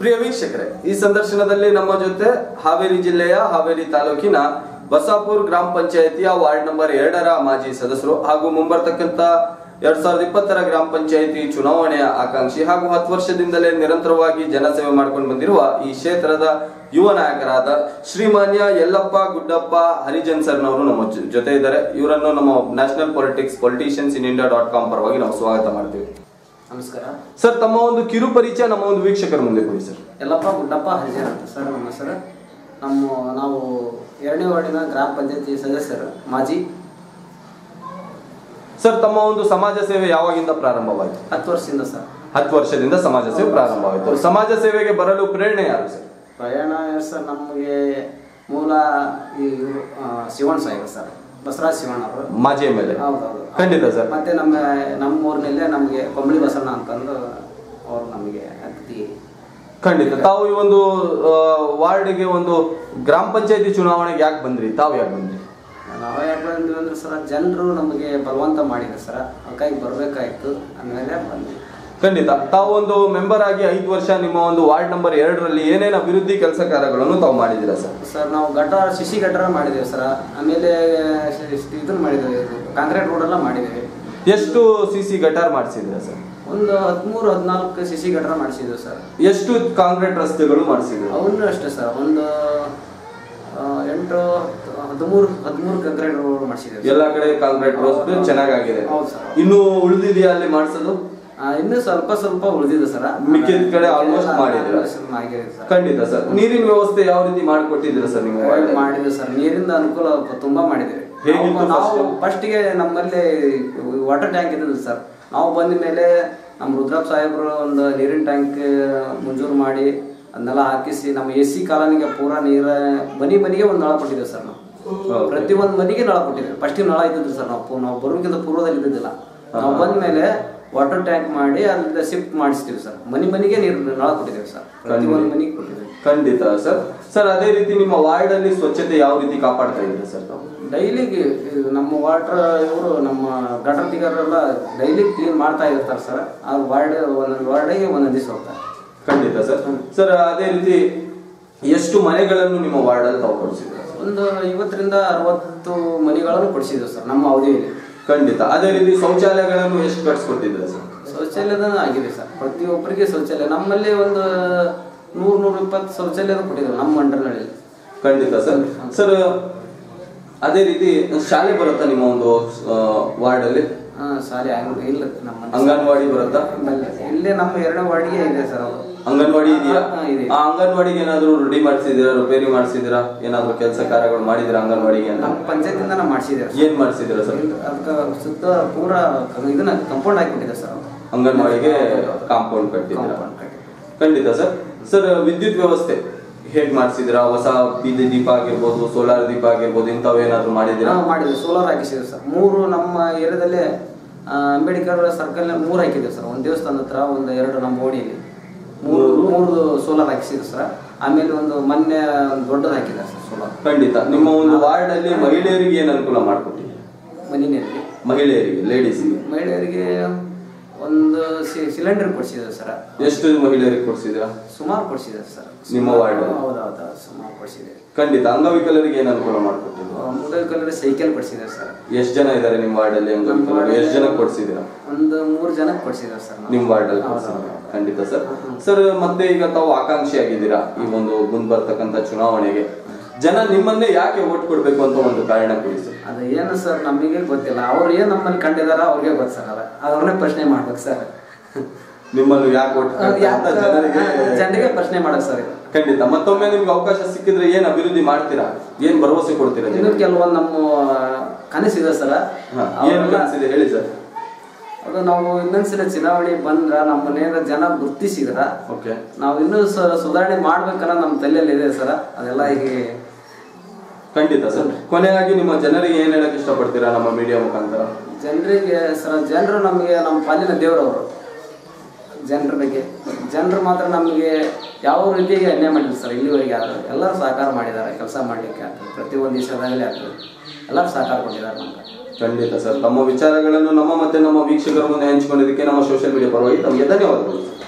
ಪ್ರಿಯ ವೀಕ್ಷಕರೇ, ಈ ಸಂದರ್ಶನದಲ್ಲಿ ನಮ್ಮ ಜೊತೆ ಹಾವೇರಿ ಜಿಲ್ಲೆಯ ಹಾವೇರಿ ತಾಲೂಕಿನ ಬಸಾಪುರ್ ಗ್ರಾಮ ಪಂಚಾಯಿತಿಯ ವಾರ್ಡ್ ನಂಬರ್ 2ರ ಮಾಜಿ ಸದಸ್ಯರು ಹಾಗೂ ಮುಂಬರ್ತಕ್ಕಂತ 2020ರ ಗ್ರಾಮ ಪಂಚಾಯಿತಿ ಚುನಾವಣೆಯ ಆಕಾಂಕ್ಷಿ ಹಾಗೂ 10 ವರ್ಷದಿಂದಲೇ ನಿರಂತರವಾಗಿ ಜನಸೇವೆ ಮಾಡ್ಕೊಂಡು ಬಂದಿರುವ ಈ ಕ್ಷೇತ್ರದ ಯುವ ನಾಯಕರಾದ ಶ್ರೀಮಾನ್ಯ ಯಲ್ಲಪ್ಪ ಗುಡ್ಡಪ್ಪ ಹರಿಜನ್ ಸರ್ ನವರು ನಮ್ಮ ಜೊತೆ ಇದ್ದಾರೆ. ಇವರನ್ನು ನಮ್ಮ ನ್ಯಾಷನಲ್ politiciansinindia.com ಪರವಾಗಿ ನಾವು ಸ್ವಾಗತ ಮಾಡ್ತೀವಿ. ನಮಸ್ಕಾರ ಸರ್, ತಮ್ಮ ಒಂದು ಕಿರು ಪರಿಚಯ ನಮ್ಮ ಒಂದು ವೀಕ್ಷಕರ ಮುಂದೆ ಕೊಡಿ ಸರ್. ಯಲ್ಲಪ್ಪ ಗುಡ್ಡಪ್ಪ ಹರಿಜನ್ ಅಂತ ಸರ್ ನಮ್ಮ ಹೆಸರು. ನಾವು 2ನೇ ವಾರ್ಡಿನ ಗ್ರಾಮ ಪಂಚಾಯತಿ ಸದಸ್ಯರು ಮಾಜಿ. ಸರ್, ತಮ್ಮ ಒಂದು ಸಮಾಜ ಸೇವೆ ಯಾವಾಗಿಂದ ಪ್ರಾರಂಭವಾಯಿತು? 10 ವರ್ಷದಿಂದ ಸರ್. 10 ವರ್ಷದಿಂದ ಸಮಾಜ ಸೇವೆ ಪ್ರಾರಂಭವಾಯಿತು. ಸಮಾಜ ಸೇವೆಗೆ ಬರಲು ಪ್ರೇರಣೆ ಯಾರು ಸರ್? ಪ್ರಯಾಣ ಸರ್ ನಮಗೆ ಮೂಲ ಈ ಶಿವಣ್ಣ ಸಾಹೇಬ್ ಸರ್, ಬಸವರಾಜ್ ಶಿವಣ್ಣ ಅವರು ಮಾಜಿ ಮೇಲೆ. ಹೌದೌದು, ಖಂಡಿತ ಸರ್. ಮತ್ತೆ ನಮ್ಮ ಊರಿನಲ್ಲೇ ನಮಗೆ ಕೊಂಬಳಿ ಬಸಣ್ಣ ಅಂತಂದು ಅವರು ನಮಗೆ ಅತಿಥಿ. ಖಂಡಿತ. ತಾವು ಈ ಒಂದು ವಾರ್ಡ್ಗೆ ಒಂದು ಗ್ರಾಮ ಪಂಚಾಯತಿ ಚುನಾವಣೆಗೆ ಯಾಕೆ ಬಂದ್ರಿ? ತಾವು ಯಾಕೆ ಬಂದ್ರಿ? ನಾವು ಯಾಕೆ ಬಂದ್ವಿ ಅಂದ್ರೆ ಸರ್, ಜನರು ನಮಗೆ ಬಲವಂತ ಮಾಡಿದ್ರು ಸರ್, ಅದಕ್ಕಾಗಿ ಬರಬೇಕಾಯ್ತು, ಆಮೇಲೆ ಬಂದ್ವಿ. ಖಂಡಿತ. ತಾವು ಒಂದು ಮೆಂಬರ್ ಆಗಿ 5 ವರ್ಷ ನಿಮ್ಮ ಒಂದು ವಾರ್ಡ್ ನಂಬರ್ 2ರಲ್ಲಿ ಏನೇನು ಅಭಿವೃದ್ಧಿ ಕೆಲಸ ಕಾರ್ಯಗಳನ್ನು ತಾವು ಮಾಡಿದ್ದೀರಾ ಸರ್? ಸರ್, ನಾವು ಸಿಸಿ ಗಟಾರ ಮಾಡಿದ್ದೇವೆ ಸರ್, ಆಮೇಲೆ ಇದನ್ನು ಮಾಡಿದ್ದೇವೆ, ಕಾಂಕ್ರೀಟ್ ರೋಡ್ ಎಲ್ಲ ಮಾಡಿದ್ದೇವೆ. ಎಷ್ಟು ಸಿಸಿ ಗಟಾರ್ ಮಾಡಿಸಿದ್ರ ಸರ್? ಒಂದು 13-14 ಸಿಸಿ ಗಟಾರ ಮಾಡಿಸಿದ್ದೇವೆ ಸರ್. ಎಷ್ಟು ಕಾಂಕ್ರೀಟ್ ರಸ್ತೆಗಳು ಮಾಡಿಸಿದ್ರು? ಅವನು ಅಷ್ಟೇ ಸರ್, ಒಂದು 8-13 ಕಾಂಕ್ರೀಟ್ ರೋಡ್ ಮಾಡಿಸಿದ್ದೇವೆ. ಎಲ್ಲ ಕಡೆ ಕಾಂಕ್ರೀಟ್ ರೋಡ್ ಚೆನ್ನಾಗಿದೆ. ಹೌದು ಸರ್. ಇನ್ನು ಉಳಿದಿದೆಯಾ ಅಲ್ಲಿ ಮಾಡಿಸೋದು? ಇನ್ನು ಸ್ವಲ್ಪ ಉಳಿದಿದೆ ಸರ್. ಮಿಕ್ಕಿದ ಕಡೆ ಆಲ್ಮೋಸ್ಟ್ ಮಾಡಿದ್ರೆ. ಖಂಡಿತ ಸರ್. ನೀರಿನ ವ್ಯವಸ್ಥೆ ಯಾವ ರೀತಿ ಮಾಡಿಕೊಟ್ಟಿದ್ದೀರಾ ಸರ್ ನೀವು? ಮಾಡಿದ್ವಿ ಸರ್, ನೀರಿಂದ ಅನುಕೂಲ ತುಂಬಾ ಮಾಡಿದ್ದೇವೆ. ನಾವು ಫಸ್ಟ್ಗೆ ನಮ್ಮಲ್ಲಿ ವಾಟರ್ ಟ್ಯಾಂಕ್ ಇದ್ದಿದ್ದು ಸರ್. ನಾವು ಬಂದ ಮೇಲೆ ನಮ್ಮ ರುದ್ರಪ್ಪ ಸಾಹೇಬರು ಒಂದು ನೀರಿನ ಟ್ಯಾಂಕ್ ಮಂಜೂರು ಮಾಡಿ ಅದನ್ನೆಲ್ಲ ಹಾಕಿಸಿ ನಮ್ಮ AC ಕಾಲೋನಿಗೆ ಪೂರಾ ನೀರ ಮನೆಗೆ ಒಂದು ನಳ ಕೊಟ್ಟಿದ್ದೇವೆ ಸರ್. ನಾವು ಪ್ರತಿಯೊಂದು ಮನೆಗೆ ನಳ ಕೊಟ್ಟಿದ್ದೇವೆ. ಫಸ್ಟಿಗೆ ನಳ ಇದ್ದಿದ್ದು ಸರ್, ನಾವು ಬರೋಕ್ಕಿಂತ ಪೂರ್ವದಲ್ಲಿ ಇದ್ದಿದ್ದಿಲ್ಲ. ನಾವು ಬಂದ ಮೇಲೆ ವಾಟರ್ ಟ್ಯಾಂಕ್ ಮಾಡಿ ಅಲ್ಲಿಂದ ಶಿಫ್ಟ್ ಮಾಡಿಸ್ತೀವಿ ಸರ್. ಮನೆಗೆ ನೀರು ನಳ ಕೊಟ್ಟಿದ್ದೇವೆ ಸರ್, ಪ್ರತಿಯೊಂದು ಮನೆಗೆ ಕೊಟ್ಟಿದ್ದೇವೆ. ಖಂಡಿತ ಸರ್. ಸರ್, ಅದೇ ರೀತಿ ನಿಮ್ಮ ವಾರ್ಡ್ ಅಲ್ಲಿ ಸ್ವಚ್ಛತೆ ಯಾವ ರೀತಿ ಕಾಪಾಡ್ತಾ ಇದ್ದೀರಾ ಸರ್? ಡೈಲಿಗೆ ನಮ್ಮ ವಾಟರ್ ಇವರು ನಮ್ಮ ಗಟರ್ ದಿಗರೆಲ್ಲ ಡೈಲಿ ಕ್ಲೀನ್ ಮಾಡ್ತಾ ಇರ್ತಾರೆ ಸರ್. ಆ ಒಂದೊಂದು ವಾರ್ಡಿಗೆ ಒಂದೊಂದು ದಿವಸ ಹೋಗ್ತಾರೆ. ಖಂಡಿತ ಸರ್. ಸರ್, ಅದೇ ರೀತಿ ಎಷ್ಟು ಮನೆಗಳನ್ನು ನಿಮ್ಮ ವಾರ್ಡ್ ಅಲ್ಲಿ ತಾವು ಕೊಡಿಸಿದ್ರು? ಒಂದು 50-60 ಮನೆಗಳನ್ನು ಕೊಡಿಸಿದ್ದೇವೆ ಸರ್ ನಮ್ಮ ಅವಧಿಯಲ್ಲಿ. ಖಂಡಿತ. ಅದೇ ರೀತಿ ಶೌಚಾಲಯಗಳನ್ನು ಎಷ್ಟು ಕಟ್ಸ್ಕೊಟ್ಟಿದ್ರೆ ಸರ್? ಶೌಚಾಲಯದ ಆಗಿದೆ ಸರ್, ಪ್ರತಿಯೊಬ್ಬರಿಗೆ ಶೌಚಾಲಯ. ನಮ್ಮಲ್ಲಿ ಒಂದು 100-120 ಶೌಚಾಲಯ ಕೊಟ್ಟಿದ್ದೇವೆ ನಮ್ಮ ಮಂಡಲದಲ್ಲಿ. ಖಂಡಿತ ಸರ್. ಸರ್, ಅದೇ ರೀತಿ ಶಾಲೆ ಬರುತ್ತಾ ನಿಮ್ಮ ಒಂದು ವಾರ್ಡ್ ಅಲ್ಲಿ? ಶಾಲೆ ಇಲ್ಲ, ನಮ್ಮ ಅಂಗನವಾಡಿ ಬರುತ್ತಾ? ಇಲ್ಲೇ ನಮ್ಮ 2ನೇ ವಾರ್ಡ್ಗೆ ಇದೆ ಸರ್. ಅಂಗನವಾಡಿ ಇದೆಯಾ? ಆ ಅಂಗನವಾಡಿಗೆ ಏನಾದ್ರು ರೆಡಿ ಮಾಡಿಸಿದಿರಾ, ರಿಪೇರಿ ಮಾಡಿಸಿದಿರಾ, ಏನಾದ್ರು ಕೆಲಸ ಕಾರ್ಯಗಳು ಮಾಡಿದಿರಾ ಅಂಗನವಾಡಿಗೆ? ಅಂತ ನಮ್ಮ ಪಂಚಾಯತಿಂದ ನಾವು ಮಾಡಿಸಿದ್ದೇವೆ. ಏನ್ ಮಾಡಿಸಿದಿರಾ ಸರ್? ಅದಕ್ಕೆ ಸುತ್ತ ಪೂರಾ ಇದನ್ನ ಕಂಪೌಂಡ್ ಹಾಕಿಬಿಟ್ಟಿದೆ ಸರ್. ಅಂಗನವಾಡಿಗೆ ಕಾಂಪೌಂಡ್ ಕಟ್ಟಿದ್ದೀರಾ? ಖಂಡಿತ ಸರ್. ಸರ್, ವಿದ್ಯುತ್ ವ್ಯವಸ್ಥೆ ಹೇಗ್ ಮಾಡಿಸಿದಿರಾ? ಹೊಸ ಬೀದಿ ದೀಪ ಆಗಿರ್ಬೋದು, ಸೋಲಾರ್ ದೀಪ ಆಗಿರ್ಬೋದು, ಇಂಥವೇನಾದ್ರು ಮಾಡಿದಿರಾ? ಮಾಡಿದ್ವಿ, ಸೋಲಾರ್ ಹಾಕಿಸಿದ್ವಿ ಸರ್. 3 ನಮ್ಮ ಏರಿಯಾದಲ್ಲೇ ಅಂಬೇಡ್ಕರ್ ಸರ್ಕಲ್ 3 ಹಾಕಿದ್ದೇವೆ ಸರ್. ಒಂದು ದೇವಸ್ಥಾನದ ಹತ್ರ, ಒಂದು 2 ನಮ್ಮ ಓಣಿಯಲ್ಲಿ 3 ಸೋಲಾರ್ ಹಾಕಿಸಿದ್ರು ಸರ್. ಆಮೇಲೆ ಒಂದು ಮೊನ್ನೆ ದೊಡ್ಡದು ಹಾಕಿದ್ದಾರೆ ಸರ್ ಸೋಲಾರ್. ಖಂಡಿತ. ನಿಮ್ಮ ಒಂದು ವಾರ್ಡ್ ಅಲ್ಲಿ ಮಹಿಳೆಯರಿಗೆ ಏನ್ ಅನುಕೂಲ ಮಾಡ್ಕೊಟ್ಟಿದ್ದೀರಾ? ಮಹಿಳೆಯರಿಗೆ ಮಹಿಳೆಯರಿಗೆ ಒಂದು ಸಿಲಿಂಡರ್ ಕೊಡಿಸಿದ್ದಾರೆ ಸರ್. ಎಷ್ಟು ಮಹಿಳೆಯರಿಗೆ ಕೊಡಿಸಿದ್ರಾ? ಸುಮಾರು ಕೊಡಿಸಿದ್ದಾರೆ ಸರ್ ನಿಮ್ಮ ವಾರ್ಡ್? ಹೌದೌದು, ಸುಮಾರು ಕೊಡಿಸಿದೆ. ಖಂಡಿತ. ಅಂಗವಿಕಲರಿಗೆ ಏನ್ ಅನುಕೂಲ ಮಾಡ್ಕೊಟ್ಟಿದ್ರು? ಅಂಗವಿಕಲರಿಗೆ ಸೈಕಲ್ ಕೊಡಿಸಿದ್ದಾರೆ ಸರ್. ಎಷ್ಟು ಜನ ಇದ್ದಾರೆ ನಿಮ್ಮ ವಾರ್ಡ್ ಅಲ್ಲಿ ಅಂಗವಿಕಲರು? ಎಷ್ಟು ಜನಕ್ಕೆ ಕೊಡಿಸಿದಿರಾ? ಒಂದು 3 ಜನಕ್ಕೆ ಕೊಡಿಸಿದ್ದಾರೆ ಸರ್ ನಿಮ್ಮ ವಾರ್ಡ್ ಅಲ್ಲಿ. ಖಂಡಿತ ಸರ್. ಸರ್, ಮತ್ತೆ ಈಗ ತಾವು ಆಕಾಂಕ್ಷಿ ಆಗಿದ್ದೀರಾ ಈ ಒಂದು ಮುಂದ್ ಬರ್ತಕ್ಕಂಥ ಚುನಾವಣೆಗೆ. ಜನ ನಿಮ್ಮನ್ನೇ ಯಾಕೆ ಓಟ್ ಕೊಡ್ಬೇಕು ಅಂತ ಒಂದು ಕಾರಣ ಕೊಡಿ ಸರ್. ಅದು ಏನು ಸರ್ ನಮಗೆ ಗೊತ್ತಿಲ್ಲ. ಅವ್ರು ಏನ್ ನಮ್ಮಲ್ಲಿ ಕಂಡಿದಾರ ಅವ್ರಿಗೆ ಗೊತ್ತು ಸರ್. ಅವ್ರನ್ನೇ ಪ್ರಶ್ನೆ ಮಾಡ್ಬೇಕು ಸರ್. ನಿಮ್ಮನ್ನು ಯಾಕೆ ಓಟ್ ಜನರಿಗೆ ಪ್ರಶ್ನೆ ಮಾಡಕ್ ಸರ್. ಖಂಡಿತ. ಮತ್ತೊಮ್ಮೆ ನಿಮ್ಗೆ ಅವಕಾಶ ಸಿಕ್ಕಿದ್ರೆ ಏನ್ ಅಭಿವೃದ್ಧಿ ಮಾಡ್ತೀರಾ? ಏನ್ ಭರವಸೆ ಕೊಡ್ತೀರಾ? ಇನ್ನು ಕೆಲವೊಂದು ನಮ್ಮ ಕನಸಿದೆ ಸರ್. ಏನ್ ಕನಸಿದೆ ಹೇಳಿ ಸರ್. ಅದು ನಾವು ಇನ್ನೊಂದ್ಸಲ ಚುನಾವಣೆ ಬಂದ್ರ ನಮ್ಮನೇನ ಜನ ಗುರ್ತಿಸಿದ್ರ ನಾವು ಇನ್ನೂ ಸುಧಾರಣೆ ಮಾಡ್ಬೇಕನ್ನ ನಮ್ಮ ತಲೆಯಲ್ಲಿ ಇದೆ ಸರ್. ಅದೆಲ್ಲ ಹೀಗೆ. ಖಂಡಿತ ಸರ್. ಕೊನೆಯಾಗಿ ನಿಮ್ಮ ಜನರಿಗೆ ಏನ್ ಹೇಳಕ್ ಇಷ್ಟಪಡ್ತೀರಾ ನಮ್ಮ ಮೀಡಿಯಾ ಮುಖಾಂತರ? ಜನರಿಗೆ ಸರ್, ಜನರು ನಮಗೆ ನಮ್ಮ ಪಾಲಿನ ದೇವರವರು. ಜನರ ಬಗ್ಗೆ ಜನರು ಮಾತ್ರ ನಮಗೆ ಯಾವ ರೀತಿಯಾಗಿ ಅನ್ಯಾಯ ಮಾಡಿದ್ರು ಸರ್ ಇಲ್ಲಿವರೆಗೆ. ಯಾರು ಎಲ್ಲರೂ ಸಹಕಾರ ಮಾಡಿದ್ದಾರೆ ಕೆಲಸ ಮಾಡಲಿಕ್ಕೆ. ಆಗ್ತದೆ ಪ್ರತಿಯೊಂದು ವಿಷಯದಾಗಲೇ ಆಗ್ತದೆ, ಎಲ್ಲರೂ ಸಹಕಾರ ಕೊಟ್ಟಿದ್ದಾರೆ ನಮ್ಗೆ. ಖಂಡಿತ ಸರ್. ತಮ್ಮ ವಿಚಾರಗಳನ್ನು ನಮ್ಮ ಮತ್ತೆ ನಮ್ಮ ವೀಕ್ಷಕರ ಮುಂದೆ ಹಂಚಿಕೊಂಡಿದ್ದಕ್ಕೆ ನಮ್ಮ ಸೋಷಿಯಲ್ ಮೀಡಿಯಾ ಪರವಾಗಿ ತಮಗೆ ಧನ್ಯವಾದಗಳು.